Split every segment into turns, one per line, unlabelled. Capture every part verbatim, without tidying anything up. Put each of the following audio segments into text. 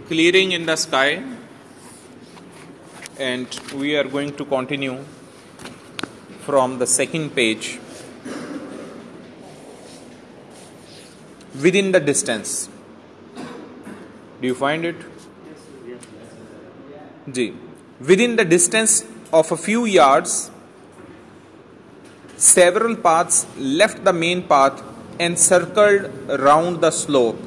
clearing in the sky, and we are going to continue from the second page. Within the distance. Do you find it? Ji. Within the distance of a few yards, several paths left the main path and circled round the slope.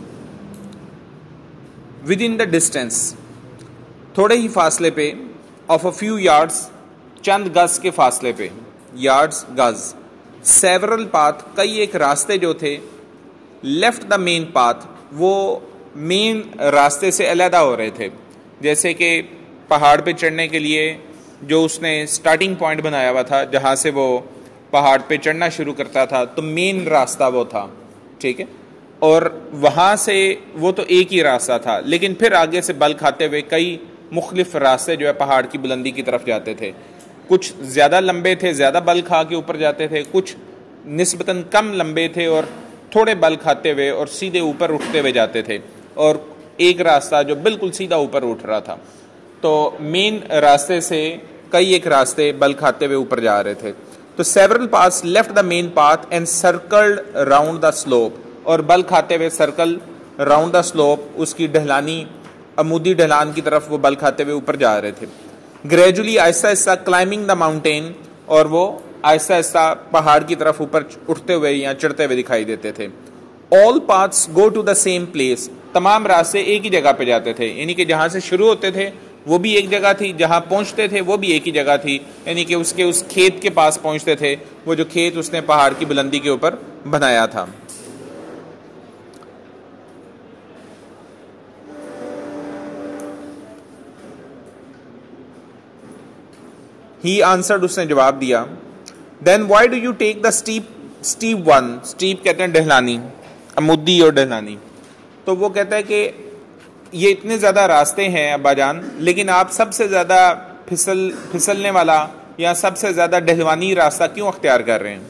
Within the distance, थोड़े ही फासले पे, of a few yards, चंद गज के फासले पे, yards गज, several path, कई एक रास्ते जो थे, left the main path, वो मेन रास्ते से अलहदा हो रहे थे. जैसे कि पहाड़ पे चढ़ने के लिए जो उसने स्टार्टिंग पॉइंट बनाया हुआ था, जहाँ से वो पहाड़ पे चढ़ना शुरू करता था, तो मेन रास्ता वो था, ठीक है. और वहाँ से वो तो एक ही रास्ता था, लेकिन फिर आगे से बल खाते हुए कई मुख्तलिफ रास्ते जो है पहाड़ की बुलंदी की तरफ जाते थे. कुछ ज़्यादा लंबे थे, ज़्यादा बल खा के ऊपर जाते थे, कुछ निस्बतन कम लंबे थे और थोड़े बल खाते हुए और सीधे ऊपर उठते हुए जाते थे, और एक रास्ता जो बिल्कुल सीधा ऊपर उठ रहा था. तो मेन रास्ते से कई एक रास्ते बल खाते हुए ऊपर जा रहे थे. तो several paths left the main path and circled round the slope, और बल खाते हुए सर्कल राउंड द स्लोप, उसकी ढलानी अमूदी ढलान की तरफ वो बल खाते हुए ऊपर जा रहे थे. Gradually Aahista Aahista climbing the mountain, और वो आहिस्ता आहिस्ता पहाड़ की तरफ ऊपर उठते हुए या चढ़ते हुए दिखाई देते थे. All paths go to the same place, तमाम रास्ते एक ही जगह पे जाते थे, यानी कि जहाँ से शुरू होते थे वो भी एक जगह थी, जहाँ पहुँचते थे वो भी एक ही जगह थी, यानी कि उसके उस खेत के पास पहुँचते थे, वो जो खेत उसने पहाड़ की बुलंदी के ऊपर बनाया था. He answered, उसने जवाब दिया, Then why do you take the steep steep one? Steep कहते हैं ढलानी, अमुदी और ढलानी. तो वो कहता है कि ये इतने ज़्यादा रास्ते हैं अब्बाजान, लेकिन आप सबसे ज़्यादा फिसल फिसलने वाला या सबसे ज़्यादा ढलवानी रास्ता क्यों अख्तियार कर रहे हैं?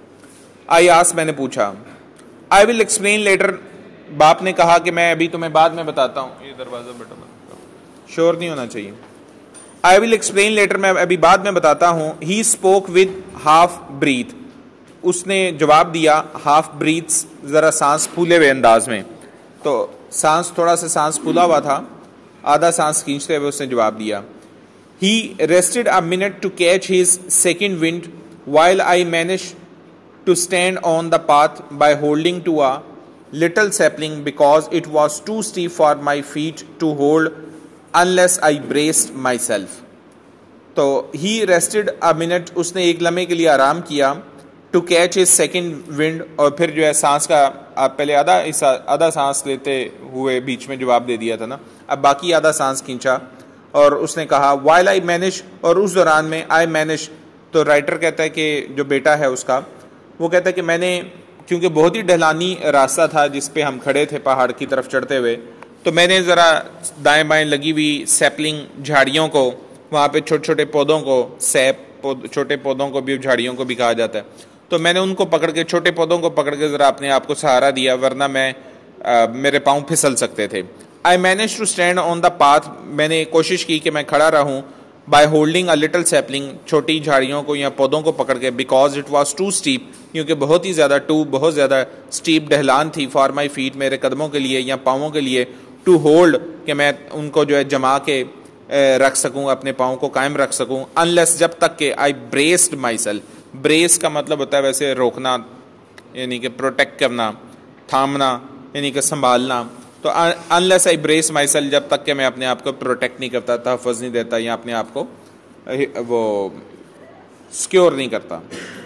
आई आस्क्ड, मैंने पूछा. आई विल एक्सप्लेन लेटर, बाप ने कहा कि मैं अभी तुम्हें बाद में बताता हूँ. ये दरवाज़ा बेटा मत, शोर नहीं होना चाहिए. आई विल एक्सप्लेन लेटर, मैं अभी बाद में बताता हूँ. He spoke with half breath, उसने जवाब दिया हाफ ब्रीथ, ज़रा सांस फूले हुए अंदाज में. तो सांस थोड़ा सा सांस फूला हुआ था, आधा सांस खींचते हुए उसने जवाब दिया. He rested a minute to catch his second wind while I manage to stand on the path by holding to a little sapling because it was too steep for my feet to hold unless I braced myself. तो he rested a minute, उसने एक लम्हे के लिए आराम किया. To catch his second wind, और फिर जो है सांस का, आप पहले आधा आधा सांस लेते हुए बीच में जवाब दे दिया था ना, अब बाकी आधा सांस खींचा और उसने कहा वाइल आई मैनेज, और उस दौरान में आई मैनेज. तो राइटर कहता है कि जो बेटा है उसका, वो कहता है कि मैंने, क्योंकि बहुत ही ढलानी रास्ता था जिस पे हम खड़े थे पहाड़ की तरफ चढ़ते हुए, तो मैंने ज़रा दाएं बाएं लगी हुई सैपलिंग झाड़ियों को, वहाँ पे छोटे छोटे पौधों को, सैप पौध, छोटे पौधों को भी, झाड़ियों को भी कहा जाता है, तो मैंने उनको पकड़ के, छोटे पौधों को पकड़ के ज़रा अपने आप को सहारा दिया, वरना मैं आ, मेरे पाँव फिसल सकते थे. I manage to stand on the path, मैंने कोशिश की कि मैं खड़ा रहूँ. By holding a little sapling, छोटी झाड़ियों को या पौधों को पकड़ के. Because it was too steep, क्योंकि बहुत ही ज़्यादा टू बहुत ज़्यादा स्टीप ढलान थी. फॉर माई फीट, मेरे कदमों के लिए या पाँवों के लिए. टू होल्ड, कि मैं उनको जो है जमा के रख सकूँ, अपने पाँव को कायम रख सकूँ. अनलेस, जब तक के I braced myself. Brace का मतलब होता है वैसे रोकना, यानी कि प्रोटेक्ट करना, थामना, यानी कि संभालना. तो unless I brace myself, जब तक कि मैं अपने आप को प्रोटेक्ट नहीं करता, तहफ़्फ़ुज़ नहीं देता, या अपने आप को वो सिक्योर नहीं करता.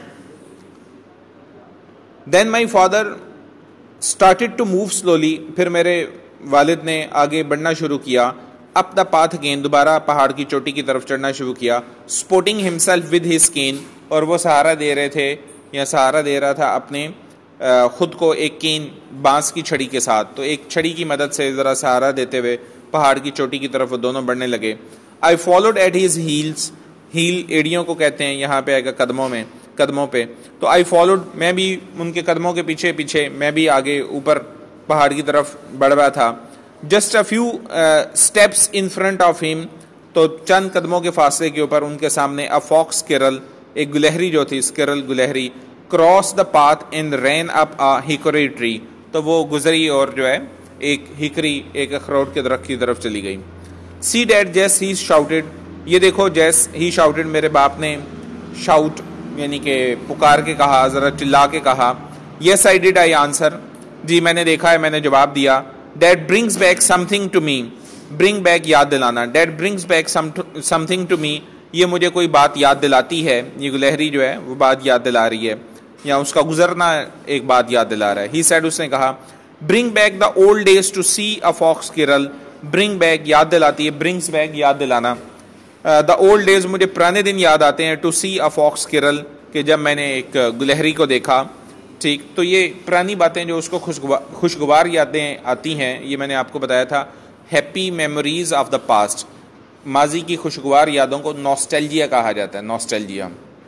Then my father started to move slowly, फिर मेरे वालिद ने आगे बढ़ना शुरू किया. अप द पाथ अगेन, दोबारा पहाड़ की चोटी की तरफ चढ़ना शुरू किया. Supporting himself with his cane, और वो सहारा दे रहे थे या सहारा दे रहा था अपने खुद को एक केन, बांस की छड़ी के साथ. तो एक छड़ी की मदद से ज़रा सहारा देते हुए पहाड़ की चोटी की तरफ वो दोनों बढ़ने लगे. I followed at his heels, heel एड़ियों को कहते हैं, यहाँ पे आएगा कदमों में, कदमों पे. तो आई फॉलोड, मैं भी उनके कदमों के पीछे पीछे मैं भी आगे ऊपर पहाड़ की तरफ बढ़ रहा था. Just a few steps in front of him, तो चंद कदमों के फासले के ऊपर उनके सामने अ फॉक्स स्क्विरल, एक गुलहरी जो थी, स्क्विरल गुलहरी, cross the path and ran up a hickory tree, तो वो गुजरी और जो है एक हिकरी, एक अखरोट के दरख्त की तरफ चली गई। सी डैट जेस ही शाउटेड, ये देखो जेस ही शाउटेड, मेरे बाप ने शाउट यानी कि पुकार के कहा, ज़रा चिल्ला के कहा। Yes I did I answer, जी मैंने देखा है, मैंने जवाब दिया। That brings back something to me, bring back याद दिलाना, that brings back something to me, ये मुझे कोई बात याद दिलाती है, ये गुलहरी जो है वो बात याद दिला रही है, या उसका गुजरना एक बात याद दिला रहा है। ही सेड, उसने कहा, bring back the old days to see a fox squirrel, bring back याद दिलाती है, ब्रिंग्स बैक याद दिलाना, द ओल्ड डेज मुझे पुराने दिन याद आते हैं, to see a fox squirrel कि जब मैंने एक गुलहरी को देखा। ठीक, तो ये पुरानी बातें जो उसको खुशगवार खुशगवार यादें आती हैं, ये मैंने आपको बताया था, happy memories of the past, माजी की खुशगवार यादों को नॉस्टैल्जिया कहा जाता है, नॉस्टैल्जिया।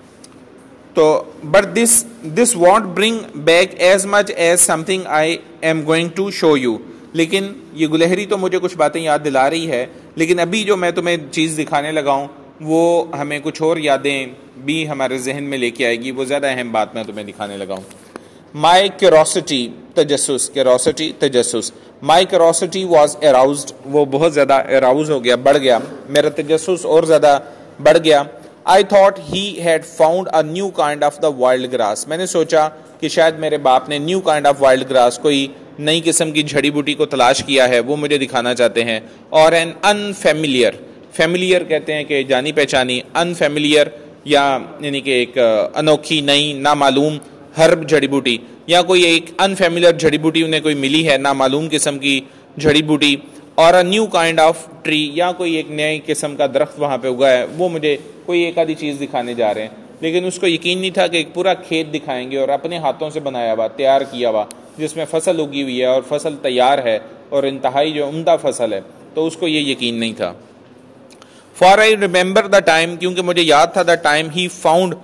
तो but this this won't bring back as much as something I am going to show you, लेकिन ये गुलहरी तो मुझे कुछ बातें याद दिला रही है, लेकिन अभी जो मैं तुम्हें चीज़ दिखाने लगा हूँ वो हमें कुछ और यादें भी हमारे जहन में लेके आएगी, वो ज़्यादा अहम बात मैं तुम्हें दिखाने लगा हूँ। माई क्यूरोसिटी, तजस्सुस, क्यूरोसिटी तजस्सुस, माई क्यूरोसिटी वॉज अराउज्ड, वो बहुत ज़्यादा अराउज हो गया, बढ़ गया, मेरा तजस्सुस और ज़्यादा बढ़ गया। I thought he had found a new kind of the wild grass, मैंने सोचा कि शायद मेरे बाप ने new kind of wild grass, कोई नई किस्म की झड़ी बूटी को तलाश किया है, वो मुझे दिखाना चाहते हैं। और एन अनफेमिलियर, फेमिलियर कहते हैं कि जानी पहचानी, अनफेमिलियर या यानी कि एक अनोखी, नई, नामालूम हर्ब झड़ी बूटी, या कोई एक अनफेमिलियर झड़ी बूटी उन्हें कोई मिली है, नामालूम किस्म की झड़ी बूटी। और a new kind of tree, या कोई एक नई किस्म का दरख्त वहाँ पे उगा है, वो मुझे कोई एक आधी चीज़ दिखाने जा रहे हैं। लेकिन उसको यकीन नहीं था कि एक पूरा खेत दिखाएंगे और अपने हाथों से बनाया हुआ, तैयार किया हुआ, जिसमें फसल उगी हुई है और फसल तैयार है और इंतहाई जो उम्दा फसल है, तो उसको ये यकीन नहीं था। For I remember the time, क्योंकि मुझे याद था, the time he found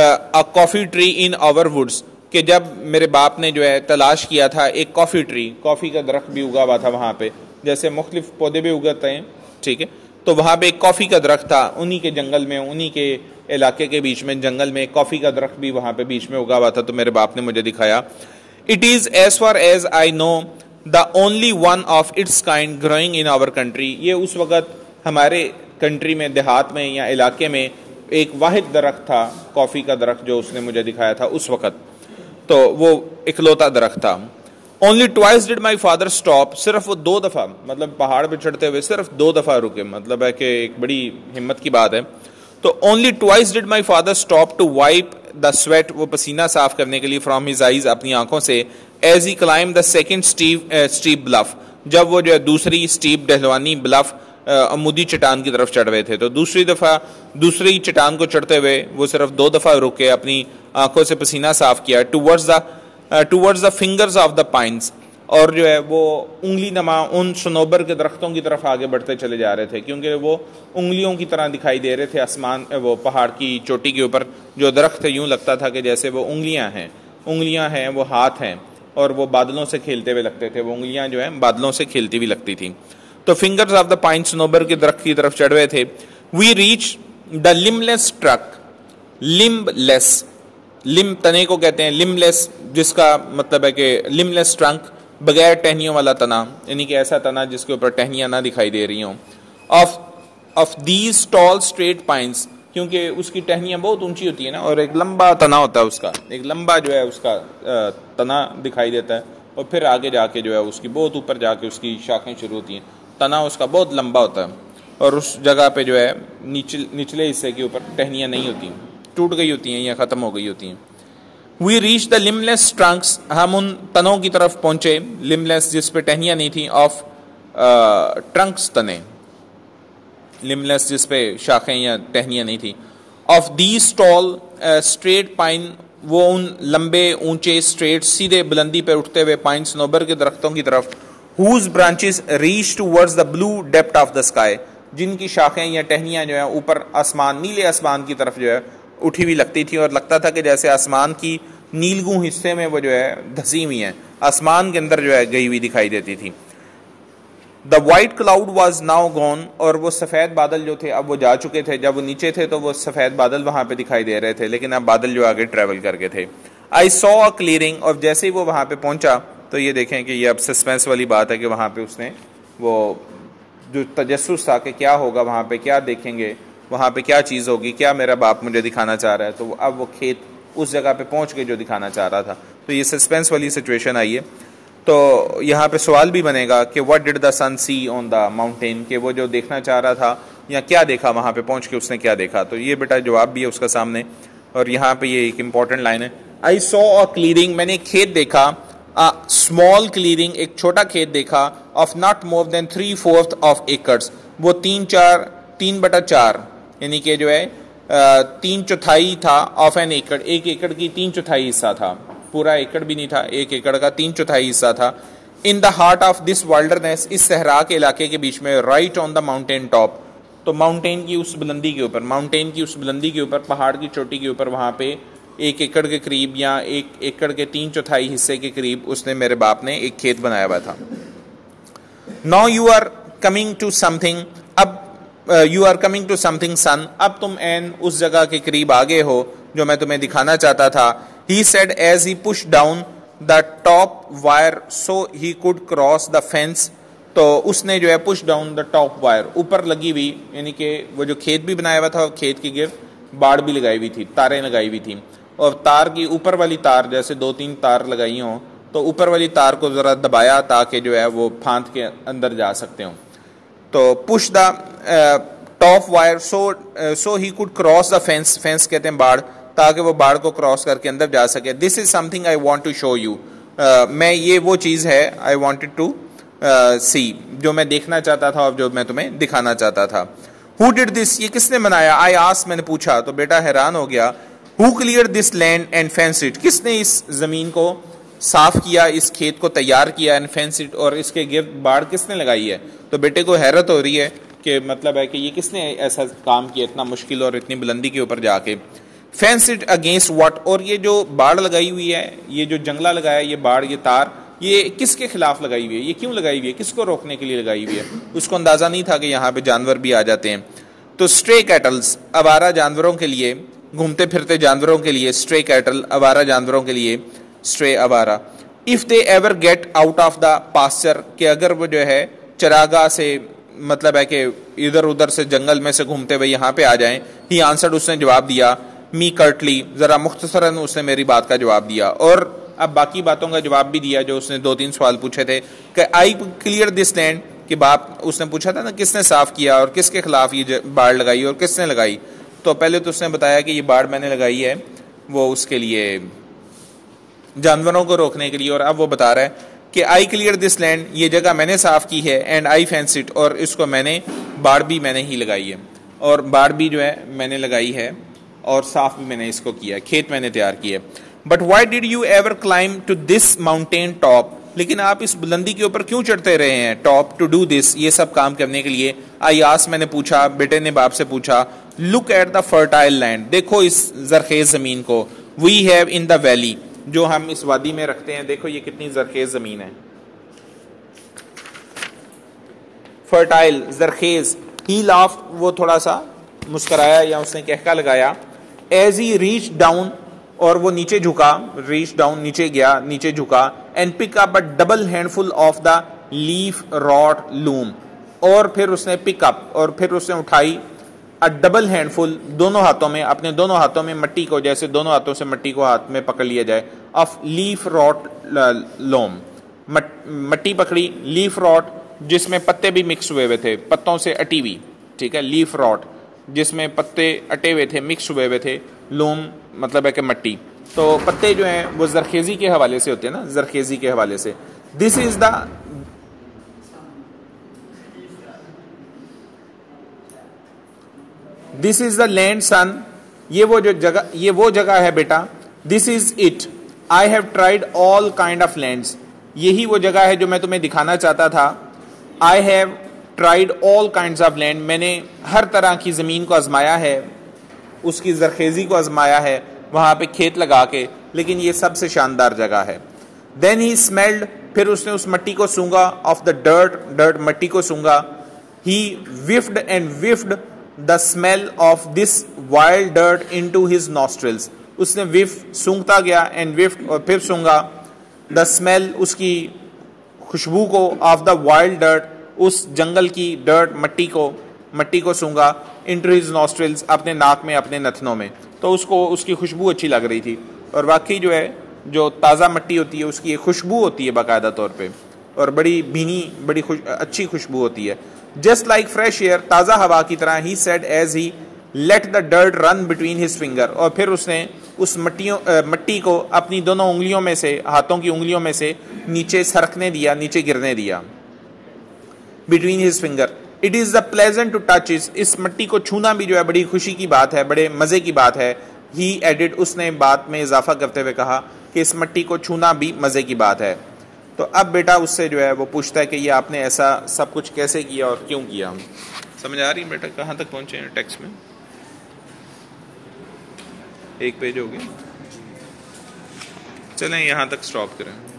a coffee tree in our woods, कि जब मेरे बाप ने जो है तलाश किया था एक कॉफ़ी ट्री, कॉफ़ी का दरख्त भी उगा हुआ था वहाँ पे, जैसे मुख्तलिफ पौधे भी उगाते हैं, ठीक है, तो वहाँ पे एक कॉफ़ी का दरख्त था, उन्हीं के जंगल में, उन्हीं के इलाके के बीच में जंगल में कॉफ़ी का दरख्त भी वहाँ पे बीच में उगा हुआ था, तो मेरे बाप ने मुझे दिखाया। It is as far as I know the only one of its kind growing in our country, ये उस वक़्त हमारे कंट्री में, देहात में या इलाके में एक वाहिद दरख्त था, कॉफ़ी का दरख्त जो उसने मुझे दिखाया था उस वक़्त, तो वो इकलौता दरख्त था। Only twice did my father stop, सिर्फ वो दो दफ़ा, मतलब पहाड़ पे चढ़ते हुए सिर्फ दो दफ़ा रुके, मतलब है कि एक बड़ी हिम्मत की बात है। तो only twice did my father stop to wipe the sweat, वो पसीना साफ करने के लिए, फ्रॉम हिज आइज, अपनी आंखों से, as he climb the second steep steep bluff, जब वो जो है दूसरी स्टीप डहलवानी ब्लफ अमूदी चट्टान की तरफ चढ़ रहे थे, तो दूसरी दफ़ा दूसरी चट्टान को चढ़ते हुए वो सिर्फ दो दफ़ा रुके, अपनी आंखों से पसीना साफ किया। Towards the towards the fingers of the pines, और जो है वो उंगली नमा उन सनोबर के दरख्तों की तरफ आगे बढ़ते चले जा रहे थे, क्योंकि वो उंगलियों की तरह दिखाई दे रहे थे आसमान, वो पहाड़ की चोटी के ऊपर जो दरख्त थे, यूँ लगता था कि जैसे वो उंगलियाँ हैं, उंगलियाँ हैं, वो हाथ हैं, और वो बादलों से खेलते हुए लगते थे, वो उंगलियाँ जो हैं बादलों से खेलती हुई लगती थी। तो फिंगर्स ऑफ द पाइन सनोबर के दरख्त की तरफ चढ़ रहे थे। We reach the limbless trunk, limbless, limb तने को कहते हैं, लिमलेस जिसका मतलब है कि लिमलेस ट्रंक, बगैर टहनियों वाला तना, यानी कि ऐसा तना जिसके ऊपर टहनियाँ ना दिखाई दे रही हों। Of of these tall straight pines, क्योंकि उसकी टहनियाँ बहुत ऊंची होती है ना, और एक लंबा तना होता है उसका, एक लंबा जो है उसका तना दिखाई देता है, और फिर आगे जाके जो है उसकी बहुत ऊपर जाके उसकी शाखें शुरू होती हैं, तना उसका बहुत लंबा होता है, और उस जगह पे जो है नीचे निचले हिस्से के ऊपर टहनियाँ नहीं होती, टूट गई होती हैं या ख़त्म हो गई होती हैं। We reach the limbless trunks, हम उन तनों की तरफ पहुँचे, लिमलेस जिस पे टहनियाँ नहीं थी, ऑफ ट्रंक्स तने, लिमलेस जिस पे शाखें या टहनियाँ नहीं थी। Of these tall straight pine, वो उन लंबे ऊंचे स्ट्रेट सीधे बुलंदी पर उठते हुए पाइन सनोबर के दरख्तों की तरफ, whose branches reach towards the blue depth of the sky, जिनकी शाखें या टहनियाँ जो है ऊपर आसमान, नीले आसमान की तरफ जो है उठी हुई लगती थी, और लगता था कि जैसे आसमान की नीलगू हिस्से में वो जो है धसी हुई हैं, आसमान के अंदर जो है गई हुई दिखाई देती थी। The white cloud was now gone, और वो सफ़ेद बादल जो थे अब वो जा चुके थे। जब वो नीचे थे तो वो सफ़ेद बादल वहाँ पे दिखाई दे रहे थे, लेकिन अब बादल जो आगे ट्रेवल करके थे। आई सॉ अ क्लियरिंग, और जैसे ही वो वहाँ पे पहुँचा तो ये देखें कि ये अब सस्पेंस वाली बात है कि वहाँ पे उसने वो जो तजस्सुस था कि क्या होगा वहाँ पे, क्या देखेंगे वहाँ पे, क्या चीज़ होगी, क्या मेरा बाप मुझे दिखाना चाह रहा है, तो अब वो खेत उस जगह पे पहुँच के जो दिखाना चाह रहा था। तो ये सस्पेंस वाली सिचुएशन आई है। तो यहाँ पे सवाल भी बनेगा कि what did the sun see on the mountain, कि वो जो देखना चाह रहा था या क्या देखा वहाँ पे पहुँच के उसने क्या देखा। तो ये बेटा जवाब भी है उसका सामने, और यहाँ पे ये एक इम्पॉर्टेंट लाइन है, आई सॉ अ क्लीयरिंग, मैंने एक खेत देखा, अ स्मॉल क्लीयरिंग, एक छोटा खेत देखा, of not more than three fourth of acres, वो तीन चार तीन बटा चार यानी कि जो है तीन चौथाई था, ऑफ एन एकड़, एक एकड़ की तीन चौथाई हिस्सा था, पूरा एकड़ भी नहीं था, एक एकड़ का तीन चौथाई हिस्सा था। In the heart of this wilderness, इस सहरा के इलाके के बीच में, right on the mountain top, तो माउंटेन की उस बुलंदी के ऊपर, माउंटेन की उस बुलंदी के ऊपर, पहाड़ की चोटी के ऊपर, वहाँ पे एक एकड़ के करीब या एक एकड़ के तीन चौथाई हिस्से के करीब उसने, मेरे बाप ने एक खेत बनाया हुआ था। Now you are coming to something, अब you are coming to something son, अब तुम एन उस जगह के करीब आगे हो जो मैं तुम्हें दिखाना चाहता था। He said as he pushed down the top wire so he could cross the fence, तो उसने जो है push down the top wire, ऊपर लगी हुई, यानी कि वो जो खेत भी बनाया हुआ था और खेत की गिर्द बाड़ भी लगाई हुई थी, तारें लगाई हुई थी, और तार की ऊपर वाली तार, जैसे दो तीन तार लगाई हों, तो ऊपर वाली तार को ज़रा दबाया ताकि जो है वो फांद के अंदर जा सकते हों। तो push the top wire so so he could cross the fence, fence कहते हैं बाड़, ताकि वो बाढ़ को क्रॉस करके अंदर जा सके। This is something I want to show you, मैं ये वो चीज़ है, आई वॉन्टेड टू सी, जो मैं देखना चाहता था और जो मैं तुम्हें दिखाना चाहता था। हु डिड दिस, ये किसने बनाया, आई आस्क्ड, मैंने पूछा, तो बेटा हैरान हो गया। Who clear this land and fence it, किसने इस ज़मीन को साफ किया, इस खेत को तैयार किया, एंड फेंस इट, और इसके गिर्द बाढ़ किसने लगाई है। तो बेटे को हैरत हो रही है कि मतलब है कि ये किसने ऐसा काम किया इतना मुश्किल और इतनी बुलंदी के ऊपर जाके। फेंस इट अगेंस्ट व्हाट, और ये जो बाढ़ लगाई हुई है, ये जो जंगला लगाया, ये बाढ़, ये तार, ये किसके खिलाफ लगाई हुई है, ये क्यों लगाई हुई है, किसको रोकने के लिए लगाई हुई है। उसको अंदाज़ा नहीं था कि यहाँ पे जानवर भी आ जाते हैं। तो स्ट्रे कैटल्स, आवारा जानवरों के लिए, घूमते फिरते जानवरों के लिए, स्ट्रे कैटल, आवारा जानवरों के लिए, स्ट्रे आवारा। If they ever get out of the pasture, कि अगर वो जो है चरागाह से, मतलब है कि इधर उधर से जंगल में से घूमते हुए यहाँ पे आ जाएं। ही आंसर्ड, उसने जवाब दिया, मी कर्टली, ज़रा मुख्तसरन उसने मेरी बात का जवाब दिया, और अब बाकी बातों का जवाब भी दिया जो उसने दो तीन सवाल पूछे थे कि आई क्लियर दिस लैंड, कि बाप उसने पूछा था ना किसने साफ किया और किसके खिलाफ ये बाढ़ लगाई और किसने लगाई। तो पहले तो उसने बताया कि ये बाढ़ मैंने लगाई है वो उसके लिए, जानवरों को रोकने के लिए, और अब वो बता रहा है कि आई क्लियर दिस लैंड, ये जगह मैंने साफ की है, एंड आई फेंस इट, और इसको मैंने, बाढ़ भी मैंने ही लगाई है, और बाढ़ भी जो है मैंने लगाई है, और साफ भी मैंने इसको किया, खेत मैंने तैयार किया। But why did you ever climb to this mountain top, लेकिन आप इस बुलंदी के ऊपर क्यों चढ़ते रहे हैं, टॉप, टू डू दिस, ये सब काम करने के लिए। आई आस्क्ड, मैंने पूछा, बेटे ने बाप से पूछा। Look at the fertile land, देखो इस जरखेज ज़मीन को। We have in the valley, जो हम इस वादी में रखते हैं, देखो ये कितनी जरखेज ज़मीन है, फर्टाइल, जरखेज। ही लाफ्ड, वो थोड़ा सा मुस्कराया या उसने कहका लगाया। एज ही रीच डाउन, और वो नीचे झुका, रीच डाउन, नीचे गया, नीचे झुका, and pick up a double handful of the leaf rot loam, और फिर उसने पिकअप, और फिर उसने उठाई, अ डबल हैंडफुल, दोनों हाथों में, अपने दोनों हाथों में मट्टी को, जैसे दोनों हाथों से मट्टी को हाथ में पकड़ लिया जाए, ऑफ लीफ रॉट लोम, मट्टी पकड़ी, लीफ रॉट जिसमें पत्ते भी मिक्स हुए हुए थे, पत्तों से अटी हुई, ठीक है, लीफ रॉट जिसमें पत्ते अटे हुए थे, मिक्स हुए हुए थे, लोम मतलब है कि मट्टी। तो पत्ते जो हैं वो जरखेजी के हवाले से होते हैं ना, जरखेजी के हवाले से। This is the this is the land son, ये वो जो जगह, ये वो जगह है बेटा। This is it, I have tried all kind of lands, यही वो जगह है जो मैं तुम्हें दिखाना चाहता था। I have tried all kinds of land, मैंने हर तरह की ज़मीन को आजमाया है, उसकी जरखेजी को आजमाया है, वहाँ पे खेत लगा के, लेकिन ये सबसे शानदार जगह है। देन ही स्मेल्ड, फिर उसने उस मिट्टी को सूंघा, ऑफ द डर्ट, डर्ट मिट्टी को सूंघा। He whiffed and whiffed the smell of this wild dirt into his nostrils. उसने विफ सूंघता गया एंड विफ्ड और फिर सूंघा द स्मेल, उसकी खुशबू को, ऑफ द वाइल्ड डर्ट, उस जंगल की डर्ट मिट्टी को, मिट्टी को सूंघा, इनटू हिज नॉस्ट्रिल्स, अपने नाक में, अपने नथनों में। तो उसको उसकी खुशबू अच्छी लग रही थी। और वाकई जो है जो ताज़ा मिट्टी होती है उसकी एक खुशबू होती है बाकायदा तौर पे, और बड़ी भीनी, बड़ी खुश, अच्छी खुशबू होती है। जस्ट लाइक फ्रेश एयर, ताज़ा हवा की तरह, he said as he let the dirt run between his finger. और फिर उसने उस मिट्टियों मिट्टी को अपनी दोनों उंगलियों में से, हाथों की उंगलियों में से नीचे सरकने दिया, नीचे गिरने दिया। Between his finger, it is the pleasant to touch, इस मिट्टी को छूना भी जो है बड़ी खुशी की बात है, बड़े मज़े की बात है। ही एडिड, उसने बात में इजाफा करते हुए कहा कि इस मिट्टी को छूना भी मज़े की बात है। तो अब बेटा उससे जो है वो पूछता है कि ये आपने ऐसा सब कुछ कैसे किया और क्यों किया। समझ आ रही है बेटा कहाँ तक पहुँचे हैं टेक्स्ट में? एक पेज हो गया, चलें यहाँ तक स्टॉप करें।